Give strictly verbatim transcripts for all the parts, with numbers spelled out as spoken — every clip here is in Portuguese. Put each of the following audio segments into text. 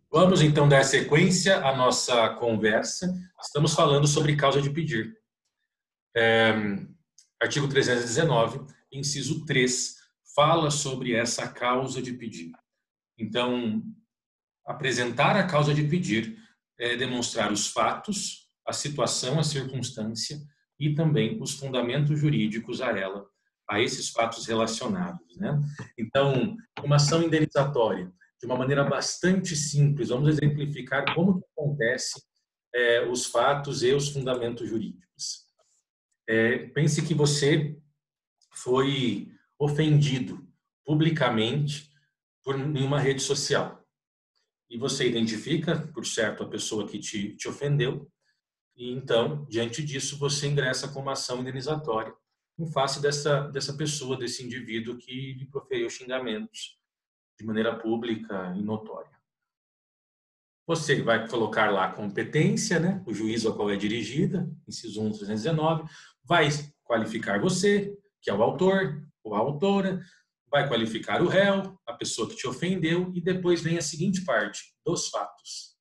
Vamos então dar sequência à nossa conversa. Estamos falando sobre causa de pedir. É, artigo trezentos e dezenove, inciso três, fala sobre essa causa de pedir. Então, apresentar a causa de pedir é demonstrar os fatos, a situação, a circunstância e também os fundamentos jurídicos a ela, a esses fatos relacionados, né? Então, uma ação indenizatória, de uma maneira bastante simples, vamos exemplificar como que acontece é, os fatos e os fundamentos jurídicos. É, pense que você foi ofendido publicamente por em uma rede social e você identifica, por certo, a pessoa que te, te ofendeu e então, diante disso, você ingressa com uma ação indenizatória em face dessa, dessa pessoa, desse indivíduo que lhe proferiu xingamentos de maneira pública e notória. Você vai colocar lá a competência, né, o juízo ao qual é dirigida, inciso um, trezentos e dezenove, vai qualificar você, que é o autor ou a autora, vai qualificar o réu, a pessoa que te ofendeu, e depois vem a seguinte parte, dos fatos.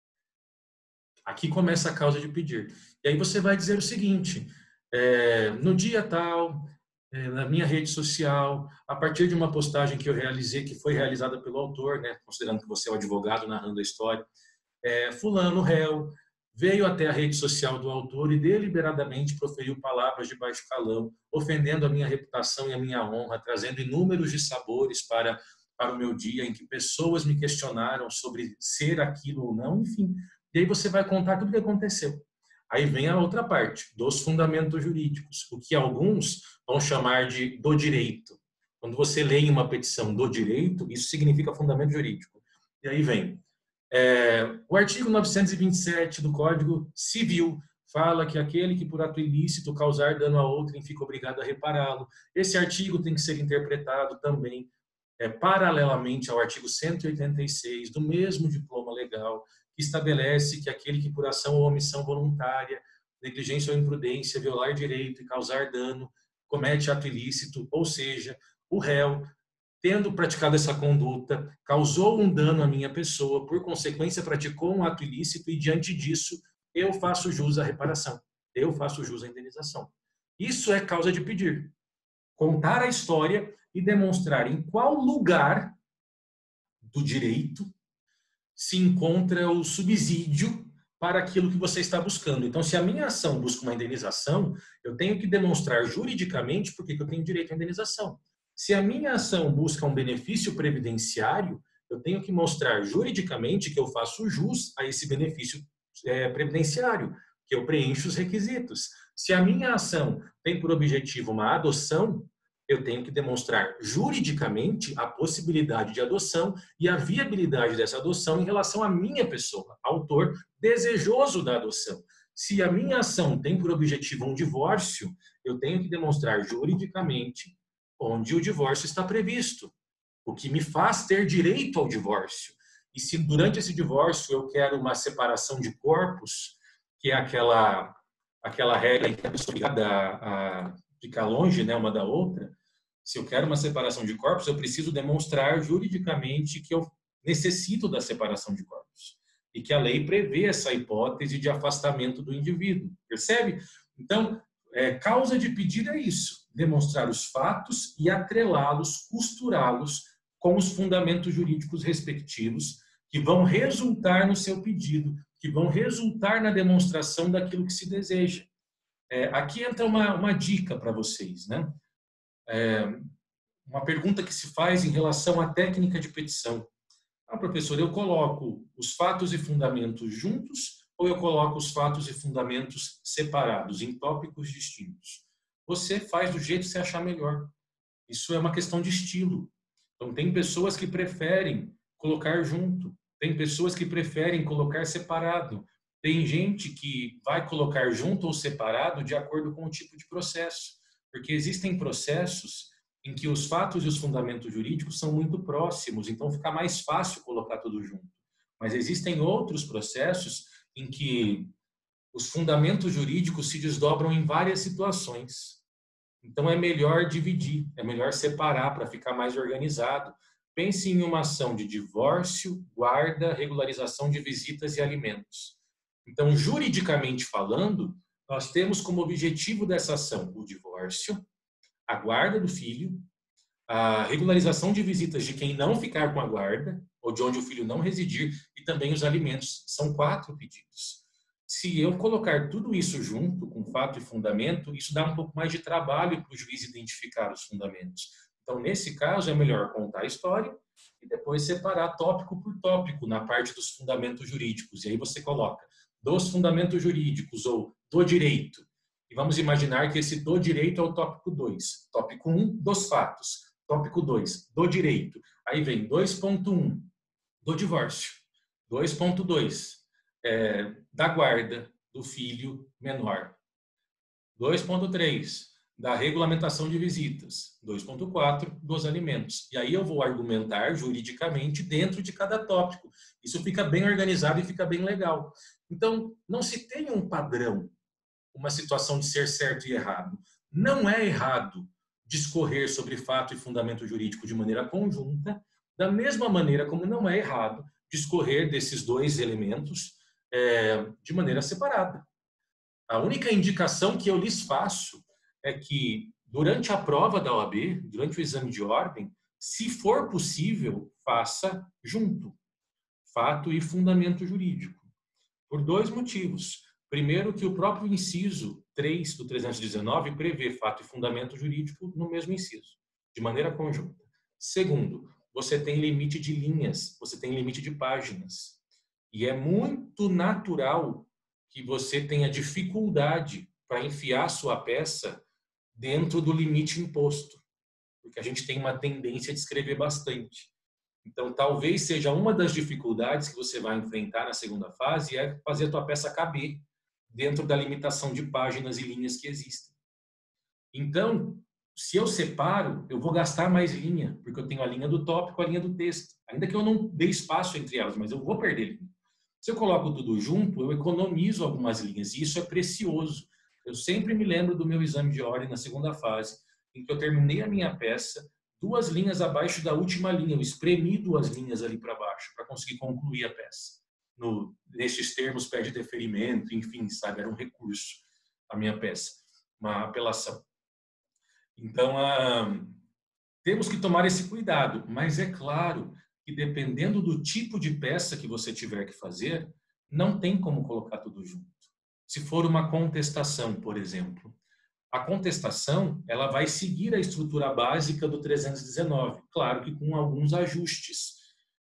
Aqui começa a causa de pedir. E aí você vai dizer o seguinte, é, no dia tal, é, na minha rede social, a partir de uma postagem que eu realizei, que foi realizada pelo autor, né, considerando que você é o advogado narrando a história, é, fulano réu veio até a rede social do autor e deliberadamente proferiu palavras de baixo calão, ofendendo a minha reputação e a minha honra, trazendo inúmeros dissabores para, para o meu dia, em que pessoas me questionaram sobre ser aquilo ou não, enfim. E aí você vai contar tudo o que aconteceu. Aí vem a outra parte, dos fundamentos jurídicos, o que alguns vão chamar de do direito. Quando você lê em uma petição do direito, isso significa fundamento jurídico. E aí vem É, o artigo novecentos e vinte e sete do Código Civil fala que aquele que por ato ilícito causar dano a outrem fica obrigado a repará-lo. Esse artigo tem que ser interpretado também é, paralelamente ao artigo cento e oitenta e seis do mesmo diploma legal, que estabelece que aquele que por ação ou omissão voluntária, negligência ou imprudência, violar direito e causar dano, comete ato ilícito, ou seja, o réu tendo praticado essa conduta, causou um dano à minha pessoa, por consequência praticou um ato ilícito e diante disso eu faço jus à reparação, eu faço jus à indenização. Isso é causa de pedir. Contar a história e demonstrar em qual lugar do direito se encontra o subsídio para aquilo que você está buscando. Então, se a minha ação busca uma indenização, eu tenho que demonstrar juridicamente por que eu tenho direito à indenização. Se a minha ação busca um benefício previdenciário, eu tenho que mostrar juridicamente que eu faço jus a esse benefício é, previdenciário, que eu preencho os requisitos. Se a minha ação tem por objetivo uma adoção, eu tenho que demonstrar juridicamente a possibilidade de adoção e a viabilidade dessa adoção em relação à minha pessoa, autor desejoso da adoção. Se a minha ação tem por objetivo um divórcio, eu tenho que demonstrar juridicamente onde o divórcio está previsto, o que me faz ter direito ao divórcio. E se durante esse divórcio eu quero uma separação de corpos, que é aquela, aquela regra em que a pessoa é obrigada a ficar longe, né, uma da outra, se eu quero uma separação de corpos, eu preciso demonstrar juridicamente que eu necessito da separação de corpos e que a lei prevê essa hipótese de afastamento do indivíduo. Percebe? Então, é, causa de pedir é isso, demonstrar os fatos e atrelá-los, costurá-los com os fundamentos jurídicos respectivos que vão resultar no seu pedido, que vão resultar na demonstração daquilo que se deseja. É, aqui entra uma, uma dica para vocês, né? É, uma pergunta que se faz em relação à técnica de petição. Ah, professor, eu coloco os fatos e fundamentos juntos ou eu coloco os fatos e fundamentos separados, em tópicos distintos? Você faz do jeito que você achar melhor. Isso é uma questão de estilo. Então, tem pessoas que preferem colocar junto, tem pessoas que preferem colocar separado, tem gente que vai colocar junto ou separado de acordo com o tipo de processo, porque existem processos em que os fatos e os fundamentos jurídicos são muito próximos, então fica mais fácil colocar tudo junto. Mas existem outros processos em que os fundamentos jurídicos se desdobram em várias situações. Então é melhor dividir, é melhor separar para ficar mais organizado. Pense em uma ação de divórcio, guarda, regularização de visitas e alimentos. Então, juridicamente falando, nós temos como objetivo dessa ação o divórcio, a guarda do filho, a regularização de visitas de quem não ficar com a guarda, ou de onde o filho não residir, e também os alimentos. São quatro pedidos. Se eu colocar tudo isso junto, com fato e fundamento, isso dá um pouco mais de trabalho para o juiz identificar os fundamentos. Então, nesse caso, é melhor contar a história e depois separar tópico por tópico na parte dos fundamentos jurídicos. E aí você coloca dos fundamentos jurídicos ou do direito. E vamos imaginar que esse do direito é o tópico dois. Tópico um, dos fatos. Tópico dois, do direito. Aí vem dois ponto um, do divórcio. dois ponto dois, é, da guarda do filho menor. dois ponto três, da regulamentação de visitas. dois ponto quatro, dos alimentos. E aí eu vou argumentar juridicamente dentro de cada tópico. Isso fica bem organizado e fica bem legal. Então, não se tem um padrão, uma situação de ser certo e errado. Não é errado discorrer sobre fato e fundamento jurídico de maneira conjunta, da mesma maneira como não é errado discorrer desses dois elementos é, de maneira separada. A única indicação que eu lhes faço é que, durante a prova da O A B, durante o exame de ordem, se for possível, faça junto, fato e fundamento jurídico. Por dois motivos. Primeiro, que o próprio inciso três do trezentos e dezenove prevê fato e fundamento jurídico no mesmo inciso, de maneira conjunta. Segundo, você tem limite de linhas, você tem limite de páginas. E é muito natural que você tenha dificuldade para enfiar sua peça dentro do limite imposto, porque a gente tem uma tendência de escrever bastante. Então, talvez seja uma das dificuldades que você vai enfrentar na segunda fase é fazer a tua peça caber dentro da limitação de páginas e linhas que existem. Então, se eu separo, eu vou gastar mais linha, porque eu tenho a linha do tópico, a linha do texto. Ainda que eu não dê espaço entre elas, mas eu vou perder linha. Se eu coloco tudo junto, eu economizo algumas linhas, e isso é precioso. Eu sempre me lembro do meu exame de ordem na segunda fase, em que eu terminei a minha peça, duas linhas abaixo da última linha. Eu espremi duas linhas ali para baixo, para conseguir concluir a peça. No, nesses termos, pede deferimento, enfim, sabe, era um recurso a minha peça, uma apelação. Então, ah, temos que tomar esse cuidado, mas é claro que dependendo do tipo de peça que você tiver que fazer, não tem como colocar tudo junto. Se for uma contestação, por exemplo, a contestação ela vai seguir a estrutura básica do trezentos e dezenove, claro que com alguns ajustes.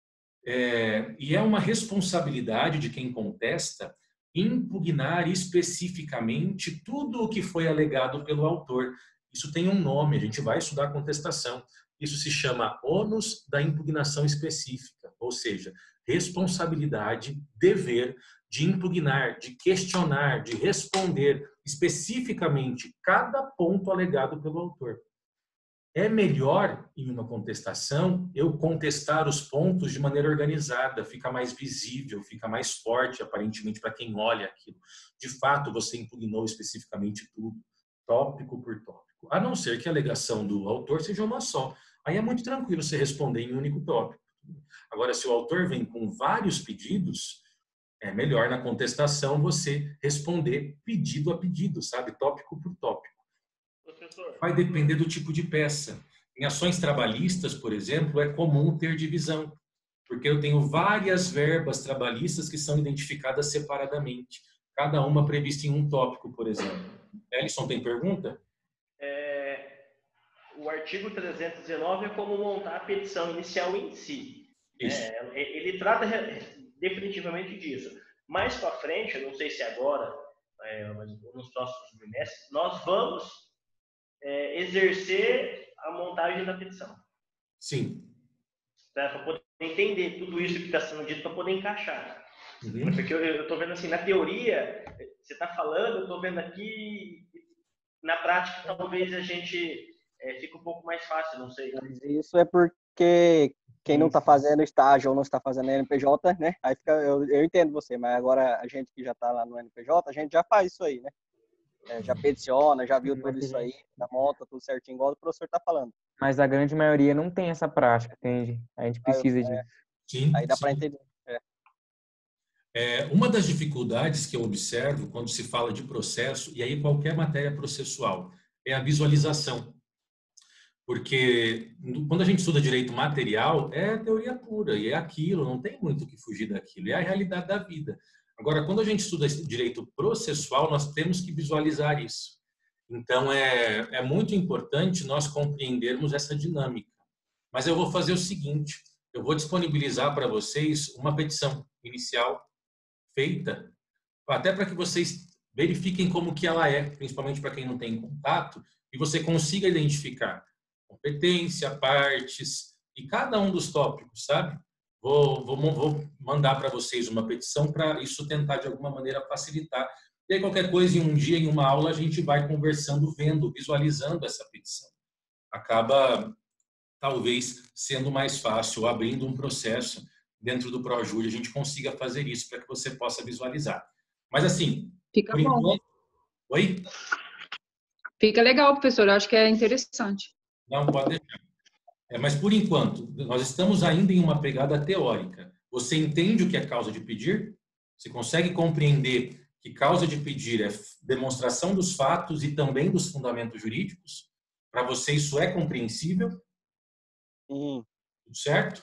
É, e é uma responsabilidade de quem contesta impugnar especificamente tudo o que foi alegado pelo autor. Isso tem um nome, a gente vai estudar contestação. Isso se chama ônus da impugnação específica, ou seja, responsabilidade, dever de impugnar, de questionar, de responder especificamente cada ponto alegado pelo autor. É melhor, em uma contestação, eu contestar os pontos de maneira organizada, fica mais visível, fica mais forte, aparentemente, para quem olha aquilo. De fato, você impugnou especificamente tudo, tópico por tópico. A não ser que a alegação do autor seja uma só. Aí é muito tranquilo você responder em um único tópico. Agora, se o autor vem com vários pedidos, é melhor na contestação você responder pedido a pedido, sabe? Tópico por tópico. Vai depender do tipo de peça. Em ações trabalhistas, por exemplo, é comum ter divisão, porque eu tenho várias verbas trabalhistas que são identificadas separadamente, cada uma prevista em um tópico, por exemplo. Ellison, tem pergunta? É, o artigo trezentos e dezenove é como montar a petição inicial em si. É, ele trata definitivamente disso. Mais para frente, eu não sei se agora, é, mas nos próximos trimestres, nós vamos É, exercer a montagem da petição. Sim. Para poder entender tudo isso que está sendo dito, para poder encaixar. Uhum. Porque eu estou vendo assim, na teoria, você está falando, eu estou vendo aqui, na prática, talvez a gente é, fique um pouco mais fácil, não sei. Isso é porque quem não está fazendo estágio ou não está fazendo N P J, né? Aí fica, eu, eu entendo você, mas agora a gente que já está lá no N P J, a gente já faz isso aí, né? é, já peticiona, já viu tudo isso aí, já monta tudo certinho, igual o professor está falando. Mas a grande maioria não tem essa prática, entende? A gente precisa Aí, disso. é, Sim, aí dá sim. para entender. É. É, uma das dificuldades que eu observo quando se fala de processo, e aí qualquer matéria processual, é a visualização. Porque quando a gente estuda direito material, é teoria pura, e é aquilo, não tem muito o que fugir daquilo, é a realidade da vida. Agora, quando a gente estuda direito processual, nós temos que visualizar isso. Então, é, é muito importante nós compreendermos essa dinâmica. Mas eu vou fazer o seguinte, eu vou disponibilizar para vocês uma petição inicial feita, até para que vocês verifiquem como que ela é, principalmente para quem não tem contato, e você consiga identificar competência, partes e cada um dos tópicos, sabe? Vou, vou, vou mandar para vocês uma petição para isso tentar de alguma maneira facilitar. E aí qualquer coisa, em um dia, em uma aula, a gente vai conversando, vendo, visualizando essa petição. Acaba, talvez, sendo mais fácil, abrindo um processo dentro do ProJury, a gente consiga fazer isso para que você possa visualizar. Mas assim, Fica por bom. enquanto... Oi? Fica legal, professor. Eu acho que é interessante. Não, pode deixar. É, mas, por enquanto, nós estamos ainda em uma pegada teórica. Você entende o que é causa de pedir? Você consegue compreender que causa de pedir é demonstração dos fatos e também dos fundamentos jurídicos? Para você isso é compreensível? Sim. Tudo certo?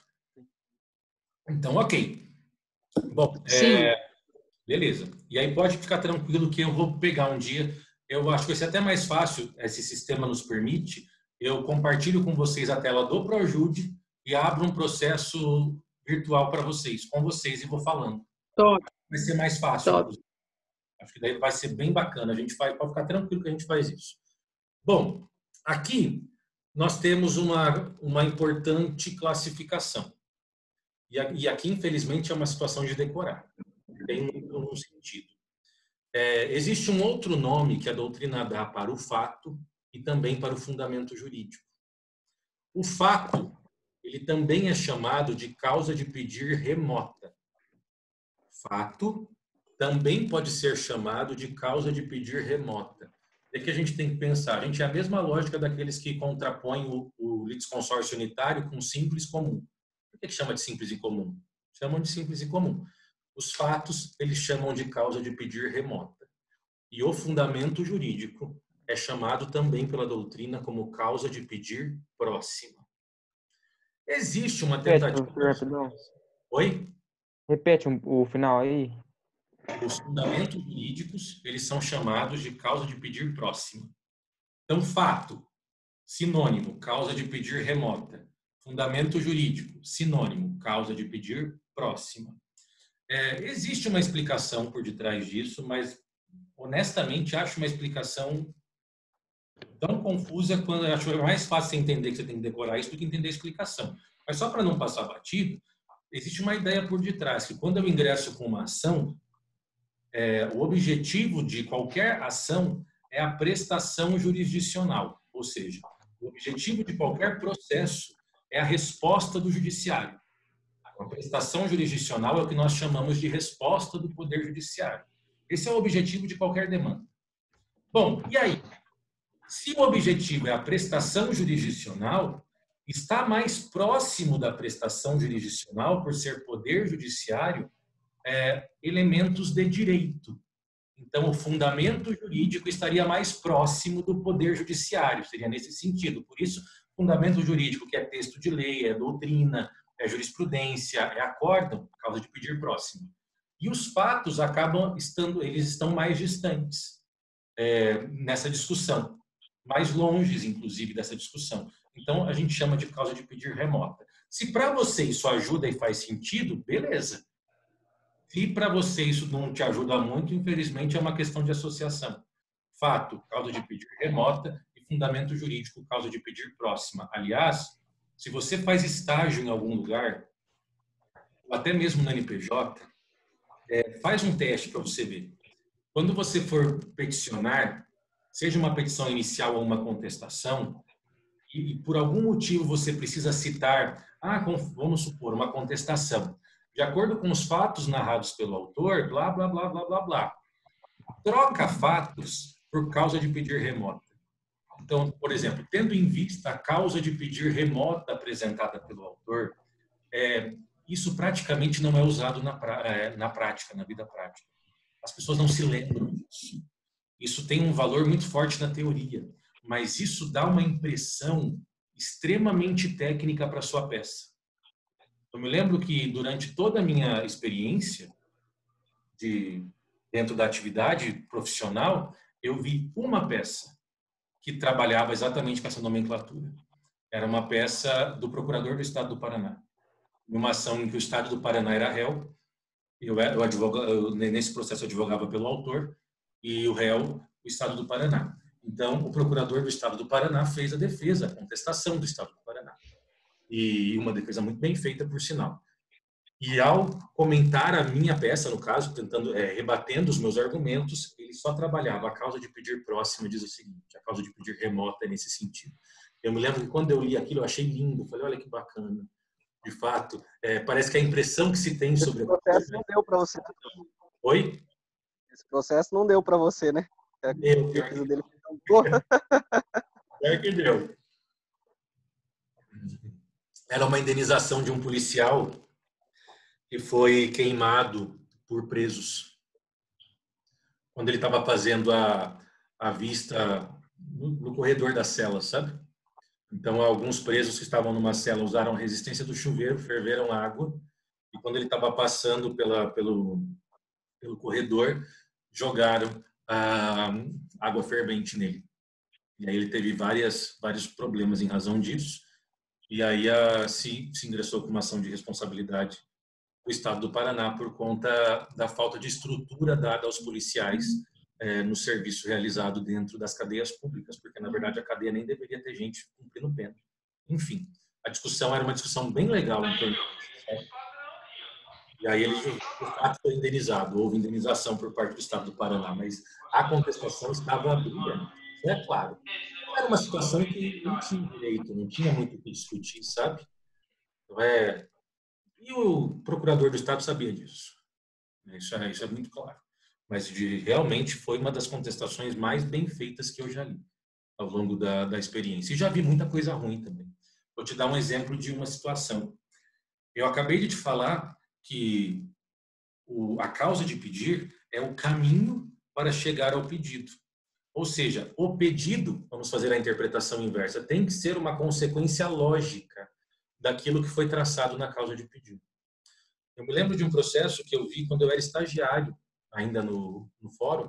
Então, ok. Bom, Sim. é, beleza. E aí pode ficar tranquilo que eu vou pegar um dia. Eu acho que vai ser até mais fácil, esse sistema nos permite, eu compartilho com vocês a tela do ProJude e abro um processo virtual para vocês, com vocês, e vou falando. Top. Vai ser mais fácil. Top. Acho que daí vai ser bem bacana. A gente faz, pode ficar tranquilo que a gente faz isso. Bom, aqui nós temos uma, uma importante classificação. E, e aqui, infelizmente, é uma situação de decorar. Tem um, um sentido. É, existe um outro nome que a doutrina dá para o fato e também para o fundamento jurídico. O fato, ele também é chamado de causa de pedir remota. Fato também pode ser chamado de causa de pedir remota. É que a gente tem que pensar, a gente é a mesma lógica daqueles que contrapõem o, o litisconsórcio unitário com simples comum. Por que chama de simples e comum? Chamam de simples e comum. Os fatos, eles chamam de causa de pedir remota. E o fundamento jurídico é chamado também pela doutrina como causa de pedir próxima. Existe uma tentativa... Repete, Oi? Repete o final aí. Os fundamentos jurídicos, eles são chamados de causa de pedir próxima. Então, fato, sinônimo, causa de pedir remota. Fundamento jurídico, sinônimo, causa de pedir próxima. É, existe uma explicação por detrás disso, mas, honestamente, acho uma explicação tão confusa quando acho mais fácil você entender que você tem que decorar isso do que entender a explicação. Mas só para não passar batido, existe uma ideia por detrás, que quando eu ingresso com uma ação, é, o objetivo de qualquer ação é a prestação jurisdicional, ou seja, o objetivo de qualquer processo é a resposta do judiciário. A prestação jurisdicional é o que nós chamamos de resposta do Poder Judiciário. Esse é o objetivo de qualquer demanda. Bom, e aí? Se o objetivo é a prestação jurisdicional, está mais próximo da prestação jurisdicional, por ser Poder Judiciário, é, elementos de direito. Então, o fundamento jurídico estaria mais próximo do Poder Judiciário, seria nesse sentido. Por isso, fundamento jurídico, que é texto de lei, é doutrina, é jurisprudência, é acórdão, causa de pedir próximo. E os fatos acabam estando, eles estão mais distantes é, nessa discussão, mais longes, inclusive, dessa discussão. Então, a gente chama de causa de pedir remota. Se para você isso ajuda e faz sentido, beleza. Se para você isso não te ajuda muito, infelizmente, é uma questão de associação. Fato, causa de pedir remota, e fundamento jurídico, causa de pedir próxima. Aliás, se você faz estágio em algum lugar, ou até mesmo no N P J, é, faz um teste para você ver. Quando você for peticionar, seja uma petição inicial ou uma contestação, e, e por algum motivo você precisa citar, ah, vamos supor, uma contestação, de acordo com os fatos narrados pelo autor, blá, blá, blá, blá, blá, blá. Troca fatos por causa de pedir remota. Então, por exemplo, tendo em vista a causa de pedir remota apresentada pelo autor, é, isso praticamente não é usado na, é, na prática, na vida prática. As pessoas não se lembram disso. Isso tem um valor muito forte na teoria, mas isso dá uma impressão extremamente técnica para a sua peça. Eu me lembro que durante toda a minha experiência de, dentro da atividade profissional, eu vi uma peça que trabalhava exatamente com essa nomenclatura. Era uma peça do Procurador do Estado do Paraná. Numa ação em que o Estado do Paraná era réu, eu, eu, advoga, eu nesse processo eu advogava pelo autor, e o réu, o Estado do Paraná. Então, o Procurador do Estado do Paraná fez a defesa, a contestação do Estado do Paraná. E uma defesa muito bem feita, por sinal. E ao comentar a minha peça, no caso, tentando é, rebatendo os meus argumentos, ele só trabalhava a causa de pedir próxima, diz o seguinte, a causa de pedir remota é nesse sentido. Eu me lembro que quando eu li aquilo, eu achei lindo, falei, olha que bacana. De fato, é, parece que a impressão que se tem sobre... Esse processo não deu para você. Oi? Esse processo não deu para você, né? A Deu, pesquisa dele foi tão boa. Pior que deu. Era uma indenização de um policial que foi queimado por presos. Quando ele estava fazendo a, a vista no, no corredor da cela, sabe? Então, alguns presos que estavam numa cela usaram a resistência do chuveiro, ferveram água, e quando ele estava passando pela, pelo, pelo corredor, jogaram a água fervente nele. E aí ele teve várias, vários problemas em razão disso, e aí a, se, se ingressou com uma ação de responsabilidade o Estado do Paraná por conta da falta de estrutura dada aos policiais é, no serviço realizado dentro das cadeias públicas, porque, na verdade, a cadeia nem deveria ter gente cumprindo pena. Enfim, a discussão era uma discussão bem legal em torno disso. E aí ele, de fato, foi indenizado. Houve indenização por parte do Estado do Paraná, mas a contestação estava brilhante. É claro. Era uma situação que não tinha direito, não tinha muito o que discutir, sabe? Então, é... E o procurador do Estado sabia disso. Isso é, isso é muito claro. Mas de, realmente foi uma das contestações mais bem feitas que eu já li ao longo da, da experiência. E já vi muita coisa ruim também. Vou te dar um exemplo de uma situação. Eu acabei de te falar que o, a causa de pedir é o caminho para chegar ao pedido. Ou seja, o pedido, vamos fazer a interpretação inversa, tem que ser uma consequência lógica daquilo que foi traçado na causa de pedido. Eu me lembro de um processo que eu vi quando eu era estagiário, ainda no, no fórum,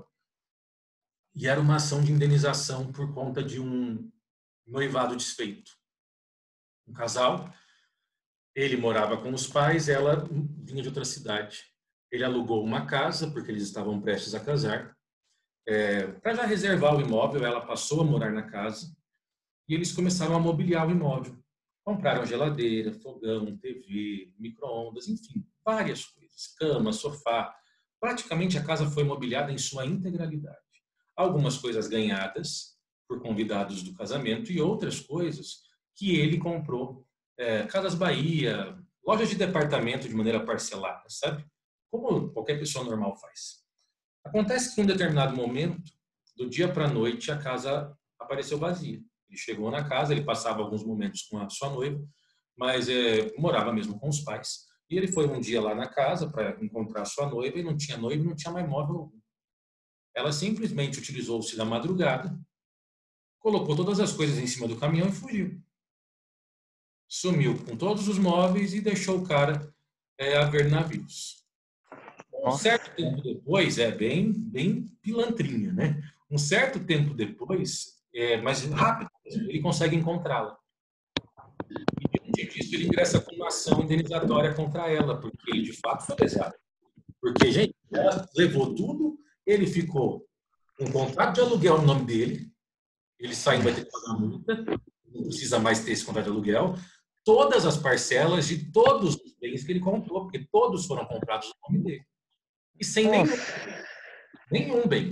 e era uma ação de indenização por conta de um noivado desfeito. Um casal, ele morava com os pais, ela vinha de outra cidade. Ele alugou uma casa, porque eles estavam prestes a casar. É, para já reservar o imóvel, ela passou a morar na casa, e eles começaram a mobiliar o imóvel. Compraram geladeira, fogão, T V, micro-ondas, enfim, várias coisas. Cama, sofá. Praticamente a casa foi mobiliada em sua integralidade. Algumas coisas ganhadas por convidados do casamento e outras coisas que ele comprou. É, Casas Bahia, lojas de departamento de maneira parcelada, sabe? Como qualquer pessoa normal faz. Acontece que em um determinado momento, do dia para a noite, a casa apareceu vazia. Ele chegou na casa, ele passava alguns momentos com a sua noiva, mas é, morava mesmo com os pais. E ele foi um dia lá na casa para encontrar a sua noiva e não tinha noiva, não tinha mais móvel algum. Ela simplesmente utilizou-se da madrugada, colocou todas as coisas em cima do caminhão e fugiu. Sumiu com todos os móveis e deixou o cara é, a ver navios. Um certo tempo depois, é bem, bem pilantrinha, né? Um certo tempo depois, é, mas rápido, ele consegue encontrá-la. E diante disso, ele ingressa com uma ação indenizatória contra ela, porque ele de fato foi lesado. Porque, gente, ela levou tudo, ele ficou com um contrato de aluguel no nome dele, ele saindo vai ter que pagar multa, não precisa mais ter esse contrato de aluguel, todas as parcelas de todos os bens que ele comprou, porque todos foram comprados no nome dele. E sem nenhum, nenhum bem.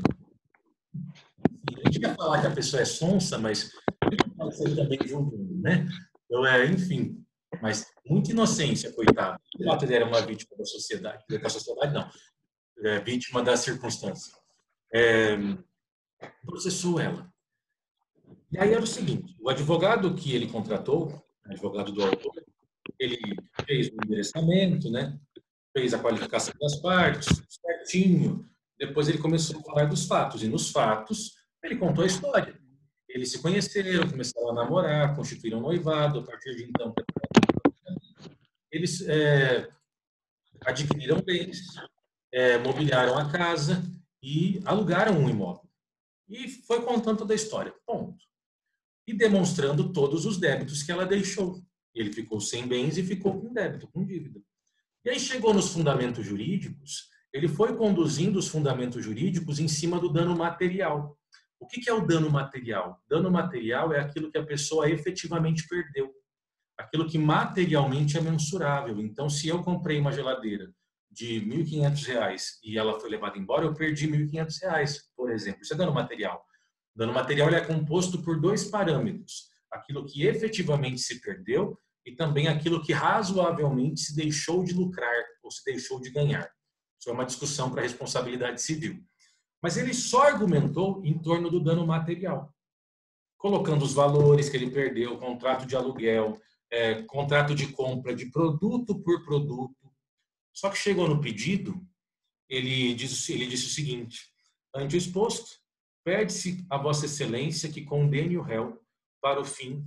A gente quer falar que a pessoa é sonsa, mas ele também julgando, né? Então, é, enfim, mas muita inocência, coitado. De fato, ele era uma vítima da sociedade. Da sociedade, não. É vítima da circunstância. É, processou ela. E aí era o seguinte, o advogado que ele contratou, o advogado do autor, ele fez o endereçamento, né? Fez a qualificação das partes, certinho. Depois ele começou a falar dos fatos. E nos fatos, ele contou a história. Eles se conheceram, começaram a namorar, constituíram um noivado. A partir de então, eles é, adquiriram bens, é, mobiliaram a casa e alugaram um imóvel. E foi contando toda a história. Ponto. E demonstrando todos os débitos que ela deixou. Ele ficou sem bens e ficou com débito, com dívida. E aí chegou nos fundamentos jurídicos, ele foi conduzindo os fundamentos jurídicos em cima do dano material. O que é o dano material? Dano material é aquilo que a pessoa efetivamente perdeu. Aquilo que materialmente é mensurável. Então, se eu comprei uma geladeira de mil e quinhentos reais e ela foi levada embora, eu perdi mil e quinhentos reais, por exemplo. Isso é dano material. Dano material é composto por dois parâmetros. Aquilo que efetivamente se perdeu e também aquilo que razoavelmente se deixou de lucrar ou se deixou de ganhar. Isso é uma discussão para a responsabilidade civil. Mas ele só argumentou em torno do dano material, colocando os valores que ele perdeu, contrato de aluguel, é, contrato de compra de produto por produto. Só que chegou no pedido, ele disse, ele disse o seguinte: ante o exposto, pede-se a Vossa Excelência que condene o réu para o fim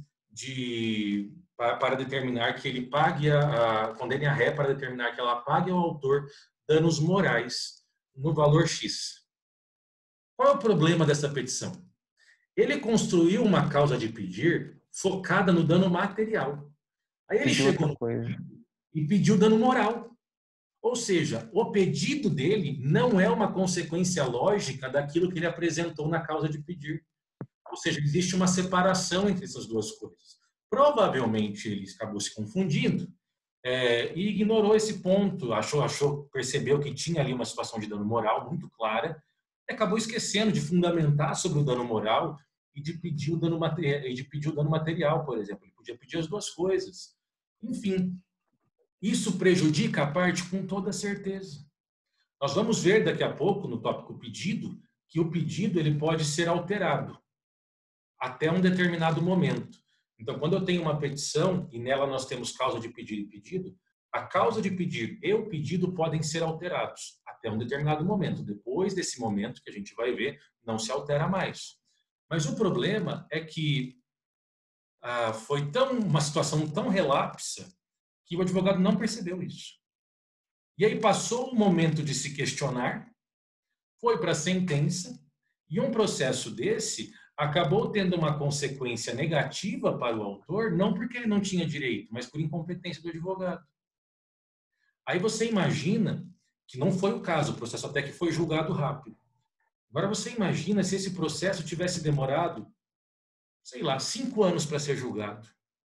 de para, para determinar que ele pague a, a condene a ré para determinar que ela pague ao autor danos morais no valor X. Qual é o problema dessa petição? Ele construiu uma causa de pedir focada no dano material. Aí ele Pediu chegou outra coisa. e pediu dano moral. Ou seja, o pedido dele não é uma consequência lógica daquilo que ele apresentou na causa de pedir. Ou seja, existe uma separação entre essas duas coisas. Provavelmente ele acabou se confundindo é, e ignorou esse ponto, achou, achou, percebeu que tinha ali uma situação de dano moral muito clara e acabou esquecendo de fundamentar sobre o dano moral e de pedir o dano material, de pedir o dano material, por exemplo. Ele podia pedir as duas coisas. Enfim, isso prejudica a parte com toda certeza. Nós vamos ver daqui a pouco, no tópico pedido, que o pedido ele pode ser alterado até um determinado momento. Então, quando eu tenho uma petição e nela nós temos causa de pedir e pedido, a causa de pedir e o pedido podem ser alterados até um determinado momento. Depois desse momento, que a gente vai ver, não se altera mais. Mas o problema é que ah, foi tão, uma situação tão relapsa que o advogado não percebeu isso. E aí passou o momento de se questionar, foi para a sentença, e um processo desse acabou tendo uma consequência negativa para o autor, não porque ele não tinha direito, mas por incompetência do advogado. Aí você imagina que não foi o caso, o processo até que foi julgado rápido. Agora você imagina se esse processo tivesse demorado, sei lá, cinco anos para ser julgado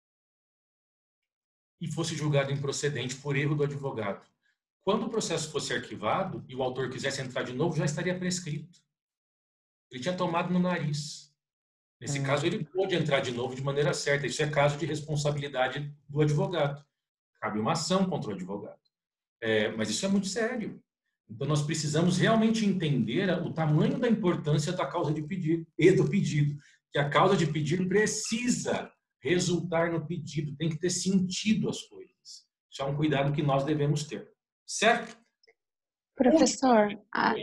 e fosse julgado improcedente por erro do advogado. Quando o processo fosse arquivado e o autor quisesse entrar de novo, já estaria prescrito. Ele tinha tomado no nariz. Nesse hum. caso, ele pôde entrar de novo de maneira certa. Isso é caso de responsabilidade do advogado. Cabe uma ação contra o advogado. É, mas isso é muito sério. Então, nós precisamos realmente entender o tamanho da importância da causa de pedir e do pedido. Que a causa de pedir precisa resultar no pedido, tem que ter sentido as coisas. Isso é um cuidado que nós devemos ter. Certo? Professor, a...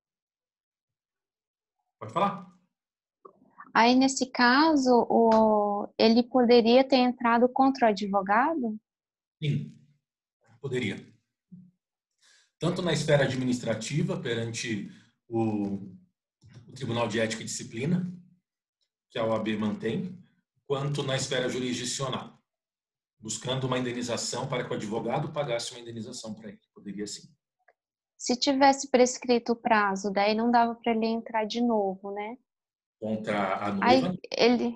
pode falar. Aí, nesse caso, o... ele poderia ter entrado contra o advogado? Sim, poderia. Tanto na esfera administrativa, perante o, o Tribunal de Ética e Disciplina, que a O A B mantém, quanto na esfera jurisdicional, buscando uma indenização para que o advogado pagasse uma indenização para ele. Poderia sim. Se tivesse prescrito o prazo, daí não dava para ele entrar de novo, né? Contra a noiva? Aí ele...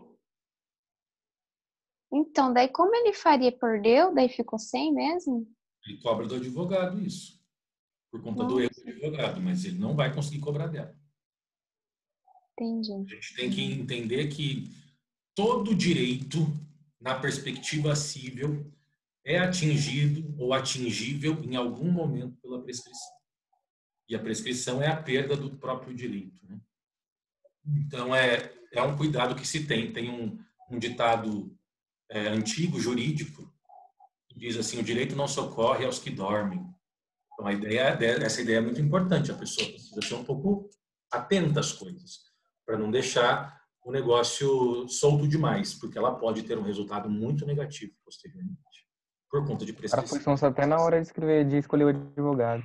Então, daí como ele faria? Perdeu? Daí ficou sem mesmo? Ele cobra do advogado isso. Por conta Nossa. do erro do advogado, mas ele não vai conseguir cobrar dela. Entendi. A gente tem que entender que todo direito, na perspectiva cível, é atingido ou atingível em algum momento pela prescrição. E a prescrição é a perda do próprio direito, né? Então, é, é um cuidado que se tem. Tem um, um ditado é, antigo, jurídico, que diz assim, o direito não socorre aos que dormem. Então, a ideia, essa ideia é muito importante. A pessoa precisa ser um pouco atenta às coisas, para não deixar o negócio solto demais, porque ela pode ter um resultado muito negativo posteriormente, por conta de Para prescrição. função até na hora de escrever, de escolher o advogado.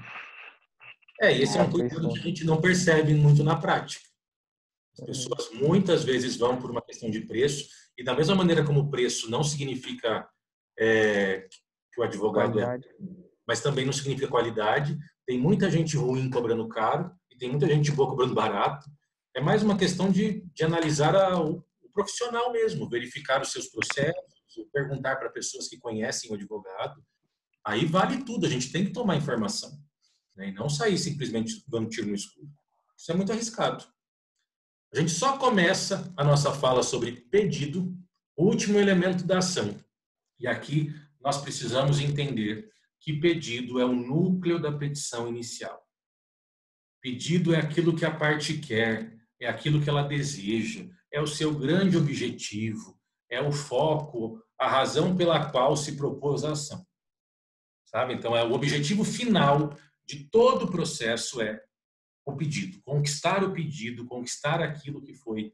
É, e esse é um É, cuidado isso. que a gente não percebe muito na prática. As pessoas muitas vezes vão por uma questão de preço, e da mesma maneira como o preço não significa é, que o advogado Qualidade. é, mas também não significa qualidade. Tem muita gente ruim cobrando caro, e tem muita gente boa cobrando barato. É mais uma questão de, de analisar a, o, o profissional mesmo, verificar os seus processos, perguntar para pessoas que conhecem o advogado. Aí vale tudo, a gente tem que tomar informação, né? E não sair simplesmente dando tiro no escuro. Isso é muito arriscado. A gente só começa a nossa fala sobre pedido, o último elemento da ação. E aqui nós precisamos entender que pedido é o núcleo da petição inicial. Pedido é aquilo que a parte quer, é aquilo que ela deseja, é o seu grande objetivo, é o foco, a razão pela qual se propôs a ação. Sabe? Então, é o objetivo final de todo o processo é o pedido, conquistar o pedido, conquistar aquilo que foi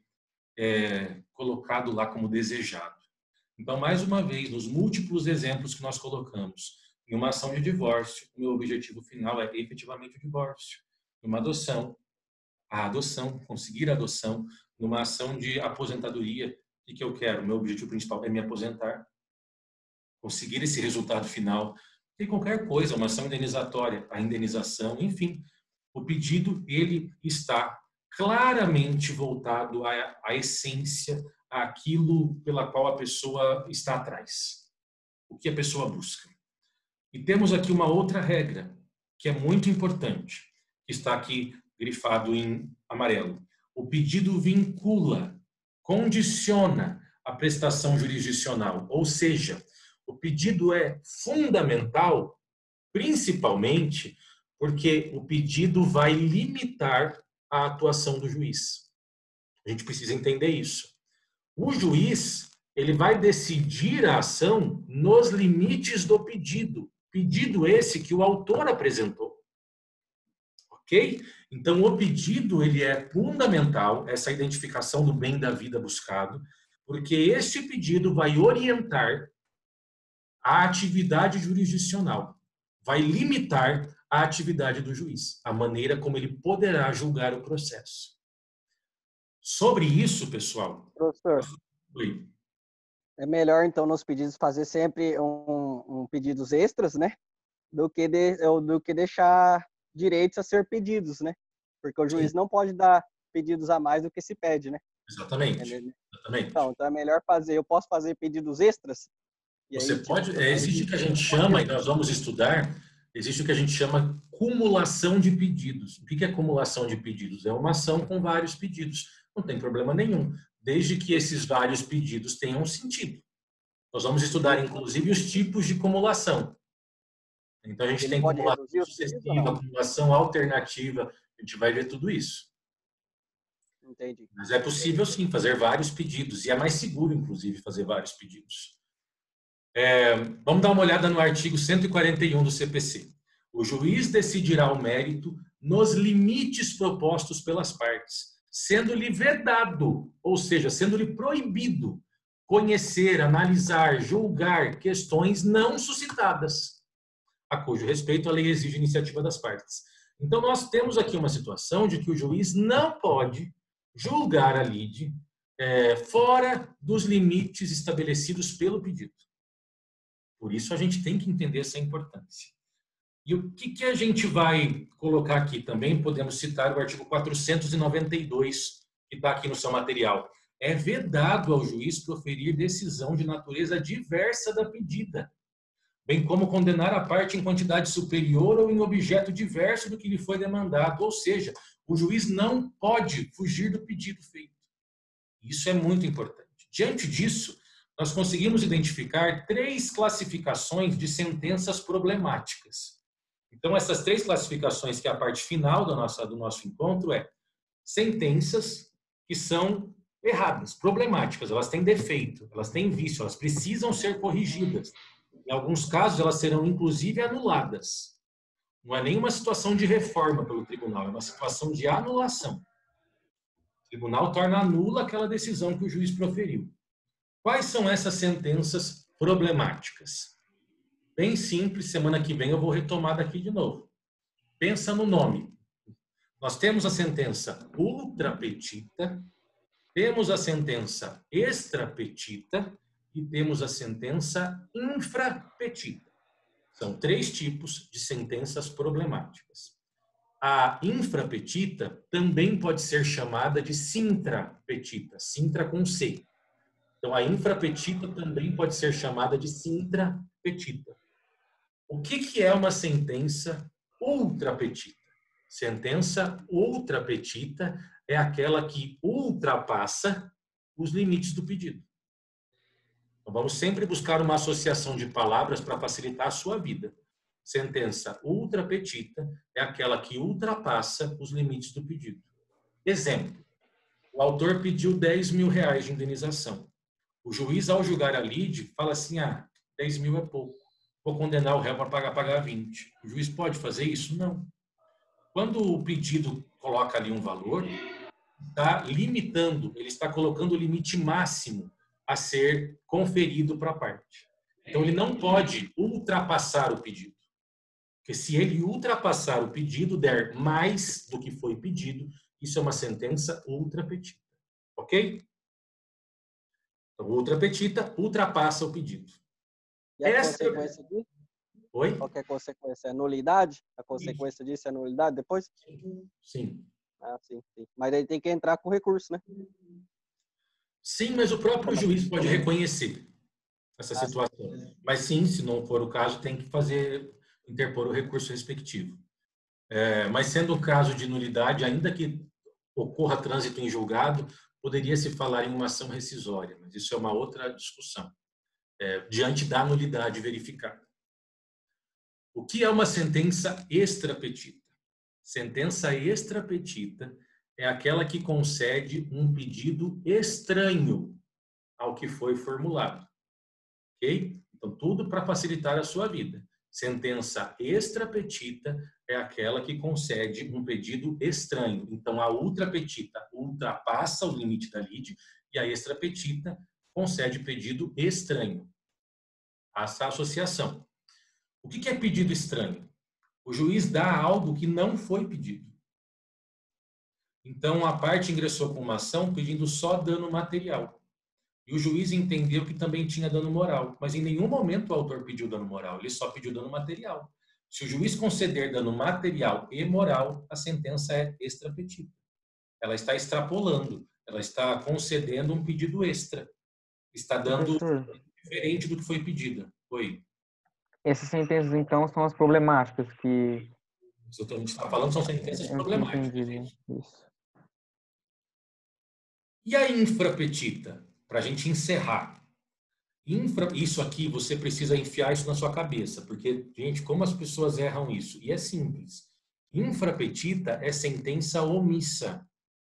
é, colocado lá como desejado. Então, mais uma vez, nos múltiplos exemplos que nós colocamos, em uma ação de divórcio, o meu objetivo final é efetivamente o divórcio. Numa adoção, a adoção, conseguir a adoção. Numa ação de aposentadoria, o que eu quero? O meu objetivo principal é me aposentar. Conseguir esse resultado final. Tem qualquer coisa, uma ação indenizatória, a indenização, enfim. O pedido, ele está claramente voltado à, à essência, àquilo pela qual a pessoa está atrás. O que a pessoa busca. E temos aqui uma outra regra, que é muito importante, que está aqui grifado em amarelo. O pedido vincula, condiciona a prestação jurisdicional, ou seja, o pedido é fundamental, principalmente porque o pedido vai limitar a atuação do juiz. A gente precisa entender isso. O juiz, ele vai decidir a ação nos limites do pedido. Pedido esse que o autor apresentou. Ok? Então, o pedido, ele é fundamental, essa identificação do bem da vida buscado, porque este pedido vai orientar a atividade jurisdicional, vai limitar a atividade do juiz, a maneira como ele poderá julgar o processo. Sobre isso, pessoal... Professor, Oi. é melhor, então, nos pedidos fazer sempre um, um pedidos extras, né? Do que, de, do que deixar direitos a ser pedidos, né? Porque o juiz Sim. não pode dar pedidos a mais do que se pede, né? Exatamente. Entendeu? Exatamente. Então, então é melhor fazer. Eu posso fazer pedidos extras? E Você aí, pode, tipo, é, existe o que a gente chama, e nós vamos estudar, existe o que a gente chama cumulação de pedidos. O que é cumulação de pedidos? É uma ação com vários pedidos. Não tem problema nenhum, desde que esses vários pedidos tenham sentido. Nós vamos estudar, inclusive, os tipos de cumulação. Então, a gente Ele tem pode cumulação reduzir os pedidos ou sucessiva, não? cumulação alternativa, a gente vai ver tudo isso. Entendi. Mas é possível, sim, fazer vários pedidos, e é mais seguro, inclusive, fazer vários pedidos. É, vamos dar uma olhada no artigo cento e quarenta e um do C P C. O juiz decidirá o mérito nos limites propostos pelas partes, sendo-lhe vedado, ou seja, sendo-lhe proibido conhecer, analisar, julgar questões não suscitadas, a cujo respeito a lei exige iniciativa das partes. Então, nós temos aqui uma situação de que o juiz não pode julgar a lide é, fora dos limites estabelecidos pelo pedido. Por isso, a gente tem que entender essa importância. E o que, que a gente vai colocar aqui também? Podemos citar o artigo quatrocentos e noventa e dois, que está aqui no seu material. É vedado ao juiz proferir decisão de natureza diversa da pedida, bem como condenar a parte em quantidade superior ou em objeto diverso do que lhe foi demandado. Ou seja, o juiz não pode fugir do pedido feito. Isso é muito importante. Diante disso, nós conseguimos identificar três classificações de sentenças problemáticas. Então, essas três classificações, que é a parte final da nossa, do nosso encontro, é sentenças que são erradas, problemáticas, elas têm defeito, elas têm vício, elas precisam ser corrigidas. Em alguns casos, elas serão inclusive anuladas. Não é nenhuma situação de reforma pelo tribunal, é uma situação de anulação. O tribunal torna nula aquela decisão que o juiz proferiu. Quais são essas sentenças problemáticas? Bem simples, semana que vem eu vou retomar daqui de novo. Pensa no nome. Nós temos a sentença ultra petita, temos a sentença extra petita e temos a sentença infra petita. São três tipos de sentenças problemáticas. A infra petita também pode ser chamada de sintra petita, sintra com C. Então, a infra petita também pode ser chamada de sintra petita. O que, que é uma sentença ultra petita? Sentença ultra petita é aquela que ultrapassa os limites do pedido. Então, vamos sempre buscar uma associação de palavras para facilitar a sua vida. Sentença ultra petita é aquela que ultrapassa os limites do pedido. Exemplo, o autor pediu dez mil reais de indenização. O juiz, ao julgar a lide, fala assim, ah, dez mil é pouco. Vou condenar o réu para pagar, pagar vinte. O juiz pode fazer isso? Não. Quando o pedido coloca ali um valor, está limitando, ele está colocando o limite máximo a ser conferido para a parte. Então, ele não pode ultrapassar o pedido. Porque se ele ultrapassar o pedido, der mais do que foi pedido, isso é uma sentença ultra petita. Ok? Então, ultra petita ultrapassa o pedido. E a Essa... consequência disso? Oi? Qual que é a consequência? É nulidade? A consequência Isso. disso é nulidade depois? Sim. Ah, sim, sim. Mas ele tem que entrar com recurso, né? Sim, mas o próprio juiz pode reconhecer essa ah, situação. Sim. Mas sim, se não for o caso, tem que fazer, interpor o recurso respectivo. É, mas sendo o caso de nulidade, ainda que ocorra trânsito em julgado, poderia se falar em uma ação rescisória, mas isso é uma outra discussão. É, diante da nulidade verificada. O que é uma sentença extrapetita? Sentença extrapetita é aquela que concede um pedido estranho ao que foi formulado. Ok? Então, tudo para facilitar a sua vida. Sentença extrapetita é aquela que concede um pedido estranho. Então, a ultrapetita ultrapassa o limite da lide e a extrapetita concede pedido estranho. Essa associação. O que é pedido estranho? O juiz dá algo que não foi pedido. Então, a parte ingressou com uma ação pedindo só dano material. E o juiz entendeu que também tinha dano moral. Mas em nenhum momento o autor pediu dano moral, ele só pediu dano material. Se o juiz conceder dano material e moral, a sentença é extrapetita. Ela está extrapolando, ela está concedendo um pedido extra. Está dando Professor, diferente do que foi pedido. Oi. essas sentenças, então, são as problemáticas que... Isso que a gente está falando são sentenças problemáticas. Entendi, isso. E a infrapetita? Para a gente encerrar. Infra, isso aqui, você precisa enfiar isso na sua cabeça, porque, gente, como as pessoas erram isso? E é simples. Infrapetita é sentença omissa.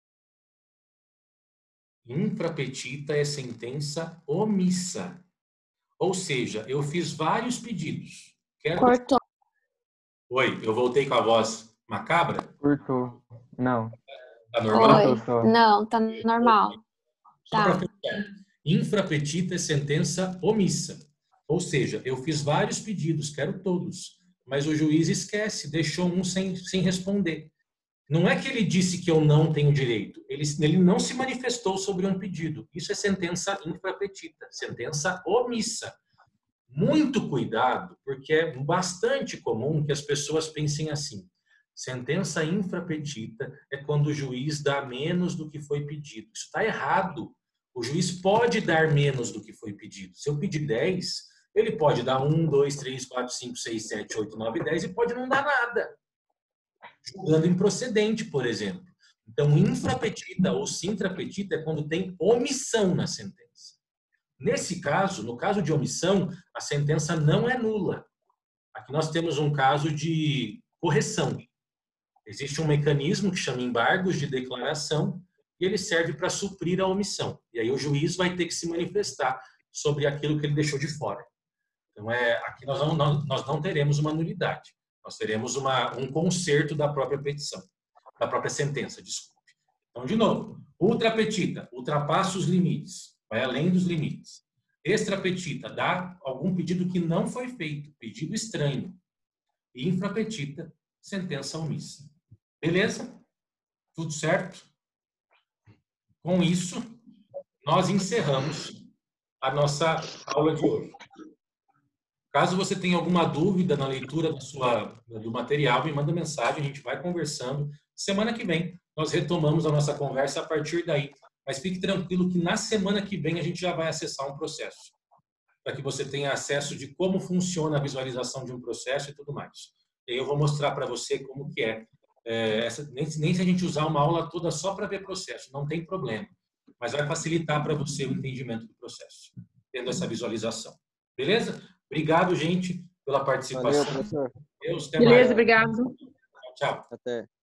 Infrapetita é sentença omissa. Ou seja, eu fiz vários pedidos. Quero... Cortou. Oi, eu voltei com a voz macabra? Cortou. Não. Tá normal? Oi. Não, tá normal. Tá. Infrapetita é sentença omissa. Ou seja, eu fiz vários pedidos, quero todos. Mas o juiz esquece, deixou um sem, sem responder. Não é que ele disse que eu não tenho direito. Ele, ele não se manifestou sobre um pedido. Isso é sentença infrapetita, sentença omissa. Muito cuidado, porque é bastante comum que as pessoas pensem assim. Sentença infrapetita é quando o juiz dá menos do que foi pedido. Isso está errado. O juiz pode dar menos do que foi pedido. Se eu pedir dez, ele pode dar um, dois, três, quatro, cinco, seis, sete, oito, nove, dez e pode não dar nada. Julgando improcedente, por exemplo. Então, infrapetita ou sintrapetita é quando tem omissão na sentença. Nesse caso, no caso de omissão, a sentença não é nula. Aqui nós temos um caso de correção. Existe um mecanismo que chama embargos de declaração e ele serve para suprir a omissão. E aí o juiz vai ter que se manifestar sobre aquilo que ele deixou de fora. Então, é, aqui nós não, não, nós não teremos uma nulidade. Nós teremos uma, um conserto da própria petição, da própria sentença, desculpe. Então, de novo, ultra petita, ultrapassa os limites, vai além dos limites. Extra petita, dá algum pedido que não foi feito, pedido estranho. E infra petita, sentença omissa. Beleza? Tudo certo? Com isso, nós encerramos a nossa aula de hoje. Caso você tenha alguma dúvida na leitura da sua, do material, me manda mensagem, a gente vai conversando. Semana que vem, nós retomamos a nossa conversa a partir daí. Mas fique tranquilo que na semana que vem a gente já vai acessar um processo, para que você tenha acesso de como funciona a visualização de um processo e tudo mais. E aí eu vou mostrar para você como que é. é essa, nem, nem se a gente usar uma aula toda só para ver processo, não tem problema. Mas vai facilitar para você o entendimento do processo, tendo essa visualização. Beleza? Obrigado, gente, pela participação. Valeu, professor. Deus, até Beleza, mais. obrigado. Tchau, tchau. Até.